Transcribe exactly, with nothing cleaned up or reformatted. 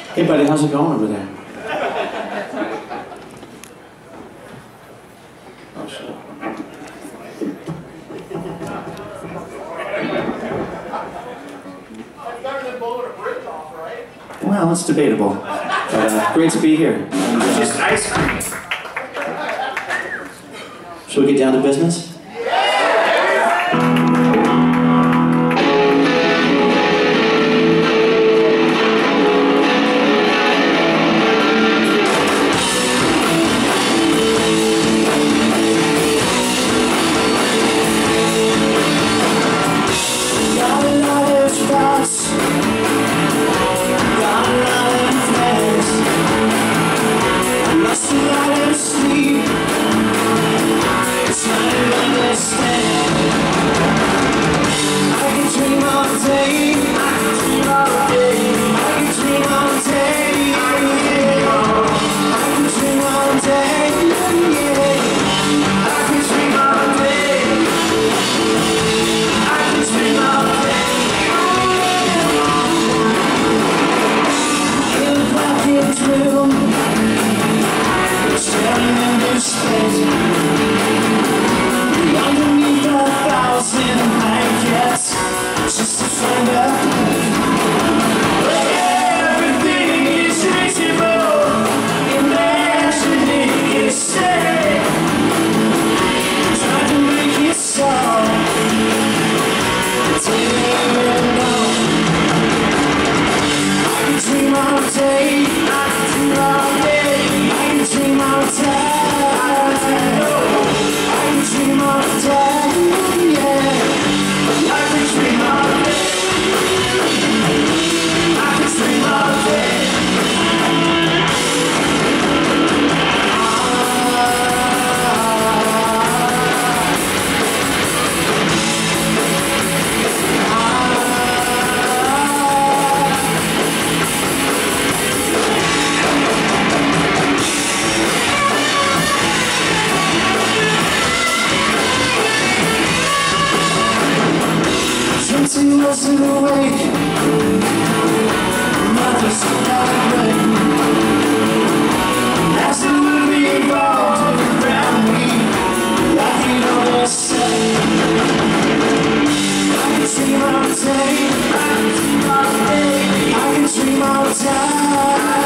Hey buddy, how's it going over there? Oh shit. It's better than blowing a bridge off, right? Well, it's debatable. But, uh, great to be here. And, uh, Just ice cream. Shall we get down to business? She wasn't awake. Mother celebrating as the movie evolved around me. I can understand. I can dream all day. I can dream all day. I can dream all time.